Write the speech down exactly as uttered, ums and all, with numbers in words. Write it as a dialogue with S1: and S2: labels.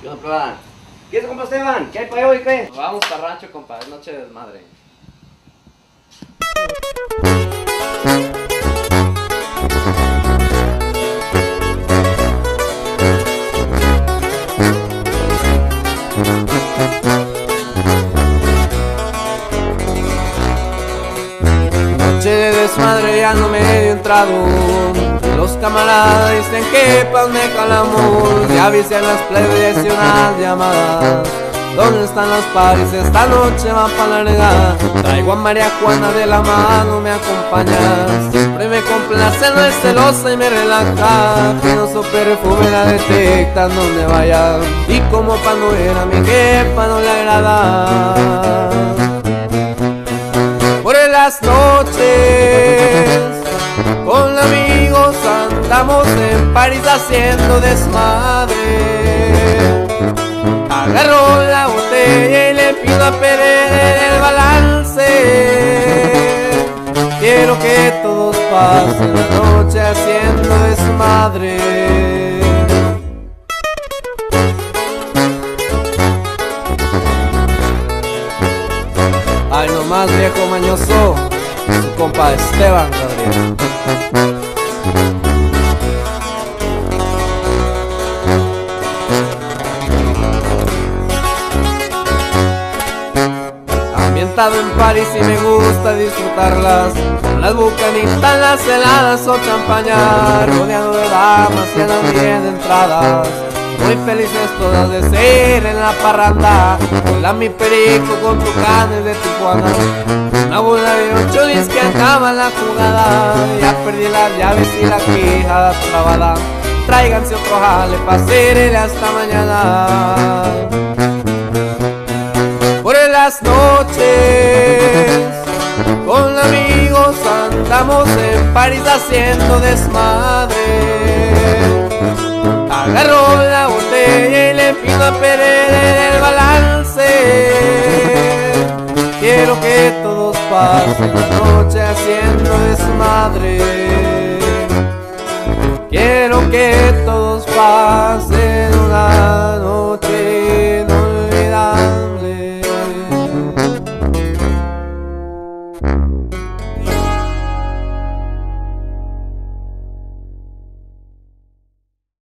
S1: ¿Qué onda, plebada? ¿Qué es, compa Esteban? ¿Qué hay para hoy, qué?
S2: Nos vamos para rancho, compa, es noche de desmadre.
S3: Noche de desmadre, ya no me dio entrado. Los camaradas dicen que pa' donde calamos. Ya avisé a las plebes y unas llamadas. ¿Dónde están los paris? Esta noche van pa' larga. Traigo a María Juana de la mano, me acompaña. Siempre me complace, no es celosa y me relaja. Que no su perfume la detectan donde vaya. Y como pa' no ver a mi jefa no le agrada. Por las noches con amigos andamos en París haciendo desmadre. Agarro la botella y le pido a perder el balance. Quiero que todos pasen la noche haciendo desmadre. Ay, no más viejo mañoso, su compa Esteban Gabriel. Ambientado en París y me gusta disfrutarlas, con las bucanitas, las heladas o champaña, rodeado de damas y a la diez de entradas. Muy felices todas de ser en la parranda. Hola mi perico con tucanes de Tijuana. Una bola de ocho diez que acaba la jugada. Ya perdí las llaves y la quijada trabada. Tráiganse otro jale pa' hacerle hasta mañana. Por las noches con amigos andamos en París haciendo desmadre. Agarro la botella y le pido a perder el balance. Quiero que todos pasen la noche haciendo desmadre. Quiero que todos pasen una noche